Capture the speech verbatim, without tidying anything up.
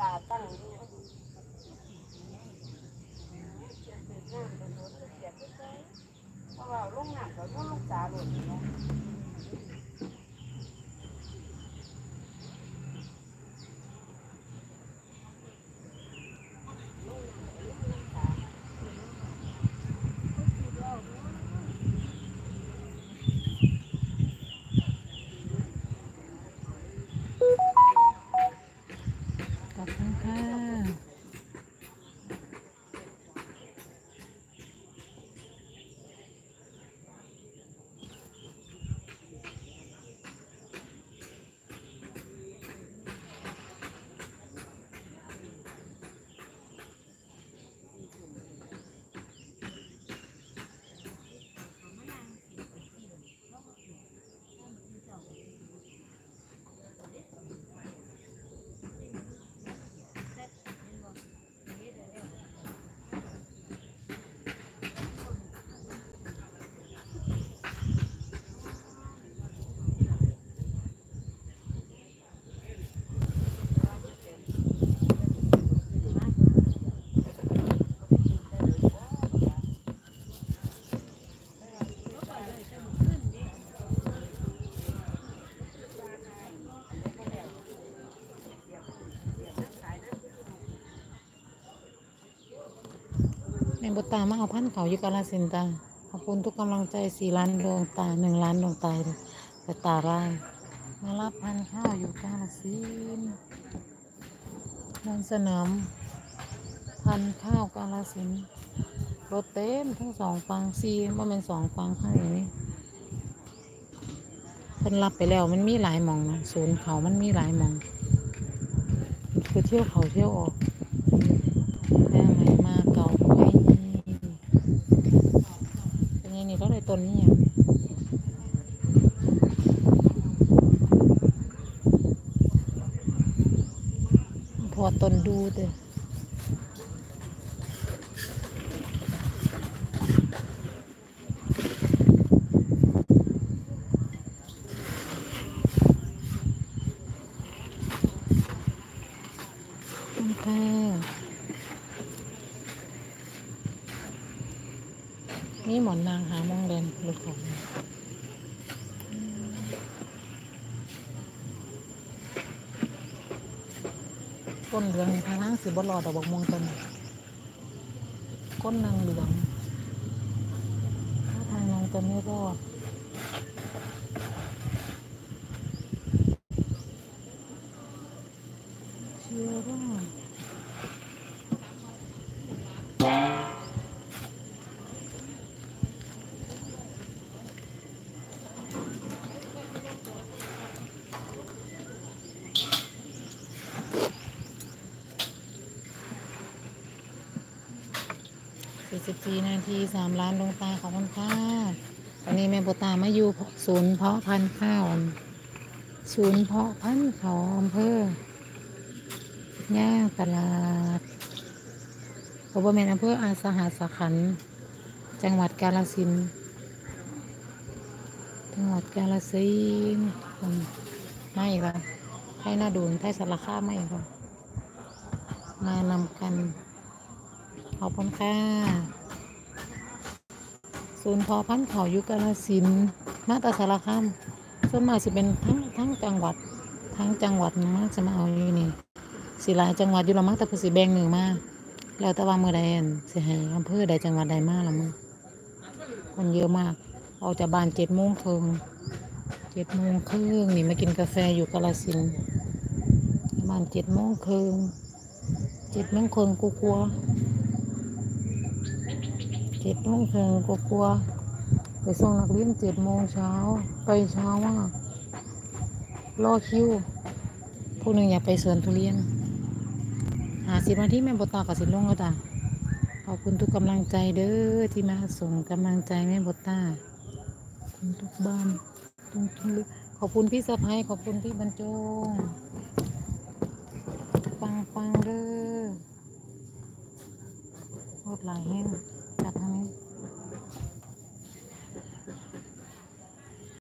ตาตั้งอยู่เสียบน้ำโดนเสียบไปเพราะว่าลูกน้ำก็ลูกตาหล่นเนาะขอบคุณค่ะแม่บุตตามาเอาพันเขาอยู่กาฬสินธุ์ตาขอบคุณทุกกำลังใจสี่ล้านดวงตาหนึ่งล้านดวงตาแต่ตาลายมารับพันข้าวอยู่กาฬสินธุ์นนสนามพันข้าวกาฬสินธุ์รถเต็มทั้งสองฝั่งซีว่าเป็นสองฝั่งข้างนี้เป็นรับไปแล้วมันมีหลายหม่องนะศูนย์เขามันมีหลายหม่องคือเที่ยวเขาเที่ยวออกแม่ใหม่มาเก่าไปเป็นยังนี่ก็เลยต้นนี้อย่างพอต้นดูเด้อค่ะนี่หมอนนางหามองเลนรถของต้นเหลืองทางล่างสีบอลลอดอกบอกมองต้นก้นนางเหลืองถ้าทางนางจะไม่รอดเชื่อว่าสี่สิบสี่นาทีสามล้านดวงตาขอบคุณค่ะตอนนี้แม่บุตามาอยู่ศูนย์เพาะพันธุ์ข้าวศูนย์เพาะพันธุ์เขาอำเภอย่างตลาดขบวนเมนอำเภออาสาหสขันธ์จังหวัดกาฬสินธุ์จังหวัดกาฬสินธุ์ไม่ค่ะไทยนาดูนไทยสารคามไม่ค่ะมานำกันขอบคุณค่ะศูนย์เพาะพันธุ์เขาอยู่กาฬสินธุ์มาตราสารคามส่วนมากจะเป็นทั้งทั้งจังหวัดทั้งจังหวัดมากจะมาเอาอยู่นี่สิหลายจังหวัดอยู่ละมั้งแต่เพิ่นสิแบ่งหนึ่งมาแล้วแต่ว่าเมื่อใดสิให้อำเภอใดจังหวัดใดมาละมึงคนเยอะมากออกจากบ้านเจ็ดโมงครึ่งเจ็ดโมงครึ่งนี่มากินกาแฟอยู่กาฬสินธุ์บ้านเจ็ดโมงครึ่งเจ็ดโมงครึ่งกูกลัวเจ็ดโมงครึ่งกูกลัวไปส่งนักเรียนเจ็ดโมงเช้าไปเช้ามากรอคิวพวกหนึ่งอยากไปสวนทุเรียนหาสิบนาทีแม่บตากับสิลงแล้วจ้ะขอบคุณทุกกำลังใจเด้อที่มาส่งกำลังใจแม่บตาคุณทุกบ้านทุกขอบคุณพี่สะพ้ายขอบคุณพี่บรรจงปังปังเด้อโคตรหลายแห้งจากทางนี้